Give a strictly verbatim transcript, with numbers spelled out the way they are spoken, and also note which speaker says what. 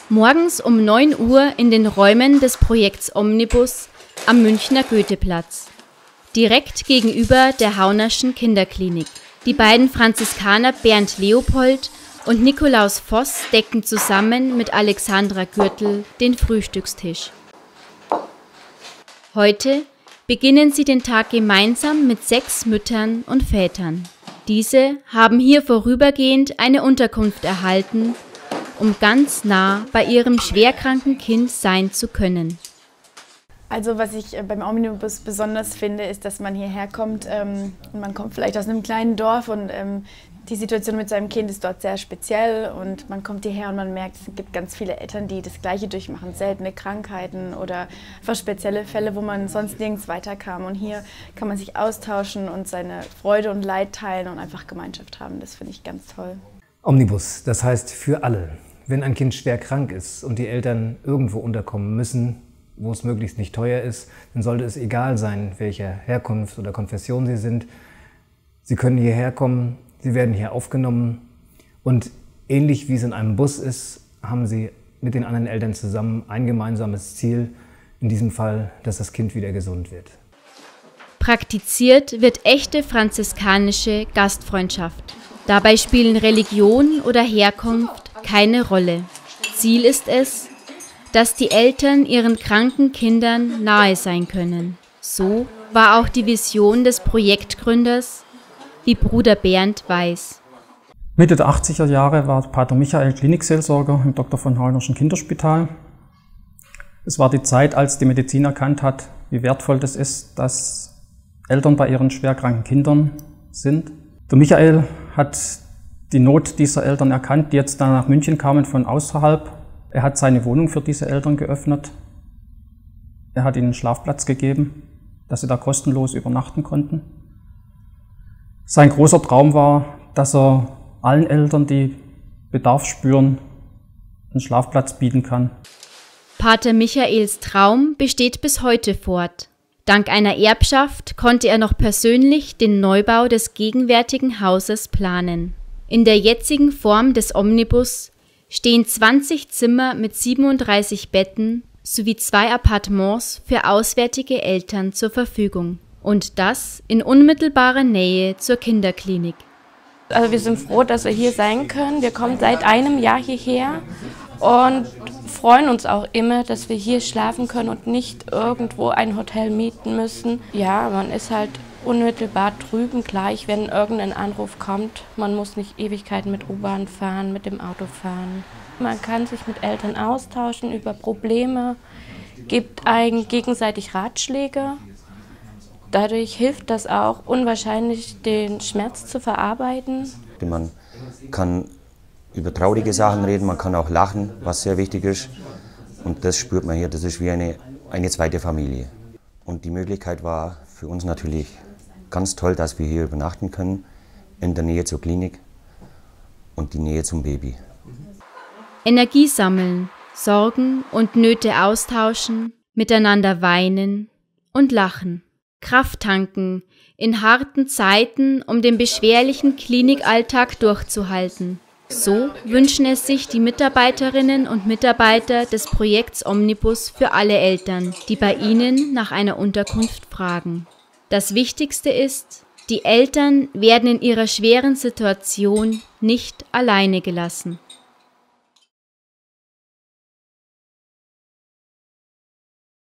Speaker 1: Morgens um neun Uhr in den Räumen des Projekts Omnibus am Münchner Goetheplatz, direkt gegenüber der Haunerschen Kinderklinik. Die beiden Franziskaner Bernd Leopold und Nikolaus Voss decken zusammen mit Alexandra Gürtel den Frühstückstisch. Heute beginnen sie den Tag gemeinsam mit sechs Müttern und Vätern. Diese haben hier vorübergehend eine Unterkunft erhalten, um ganz nah bei ihrem schwerkranken Kind sein zu können.
Speaker 2: Also was ich beim Omnibus besonders finde, ist, dass man hierher kommt ähm, und man kommt vielleicht aus einem kleinen Dorf und ähm, die Situation mit seinem Kind ist dort sehr speziell und man kommt hierher und man merkt, es gibt ganz viele Eltern, die das Gleiche durchmachen, seltene Krankheiten oder einfach spezielle Fälle, wo man sonst nirgends weiterkam. Und hier kann man sich austauschen und seine Freude und Leid teilen und einfach Gemeinschaft haben. Das finde ich ganz toll.
Speaker 3: Omnibus, das heißt für alle. Wenn ein Kind schwer krank ist und die Eltern irgendwo unterkommen müssen, wo es möglichst nicht teuer ist, dann sollte es egal sein, welcher Herkunft oder Konfession sie sind. Sie können hierher kommen, sie werden hier aufgenommen und ähnlich wie es in einem Bus ist, haben sie mit den anderen Eltern zusammen ein gemeinsames Ziel, in diesem Fall, dass das Kind wieder gesund wird.
Speaker 1: Praktiziert wird echte franziskanische Gastfreundschaft. Dabei spielen Religion oder Herkunft keine Rolle. Ziel ist es, dass die Eltern ihren kranken Kindern nahe sein können. So war auch die Vision des Projektgründers, wie Bruder Bernd weiß.
Speaker 4: Mitte der achtziger Jahre war Pater Michael Klinikseelsorger im Doktor von Haunerschen Kinderspital. Es war die Zeit, als die Medizin erkannt hat, wie wertvoll das ist, dass Eltern bei ihren schwerkranken Kindern sind. Der Michael hat die Not dieser Eltern erkannt, die jetzt dann nach München kamen von außerhalb. Er hat seine Wohnung für diese Eltern geöffnet. Er hat ihnen einen Schlafplatz gegeben, dass sie da kostenlos übernachten konnten. Sein großer Traum war, dass er allen Eltern, die Bedarf spüren, einen Schlafplatz bieten kann.
Speaker 1: Pater Michaels Traum besteht bis heute fort. Dank einer Erbschaft konnte er noch persönlich den Neubau des gegenwärtigen Hauses planen. In der jetzigen Form des Omnibus stehen zwanzig Zimmer mit siebenunddreißig Betten sowie zwei Appartements für auswärtige Eltern zur Verfügung. Und das in unmittelbarer Nähe zur Kinderklinik.
Speaker 5: Also wir sind froh, dass wir hier sein können. Wir kommen seit einem Jahr hierher und freuen uns auch immer, dass wir hier schlafen können und nicht irgendwo ein Hotel mieten müssen. Ja, man ist halt unmittelbar drüben gleich, wenn irgendein Anruf kommt. Man muss nicht Ewigkeiten mit U-Bahn fahren, mit dem Auto fahren. Man kann sich mit Eltern austauschen über Probleme, gibt einem gegenseitig Ratschläge. Dadurch hilft das auch unwahrscheinlich, den Schmerz zu verarbeiten.
Speaker 6: Man kann über traurige Sachen reden, man kann auch lachen, was sehr wichtig ist. Und das spürt man hier, das ist wie eine, eine zweite Familie. Und die Möglichkeit war für uns natürlich ganz toll, dass wir hier übernachten können, in der Nähe zur Klinik und die Nähe zum Baby.
Speaker 1: Energie sammeln, Sorgen und Nöte austauschen, miteinander weinen und lachen. Kraft tanken in harten Zeiten, um den beschwerlichen Klinikalltag durchzuhalten. So wünschen es sich die Mitarbeiterinnen und Mitarbeiter des Projekts Omnibus für alle Eltern, die bei ihnen nach einer Unterkunft fragen. Das Wichtigste ist, die Eltern werden in ihrer schweren Situation nicht alleine gelassen.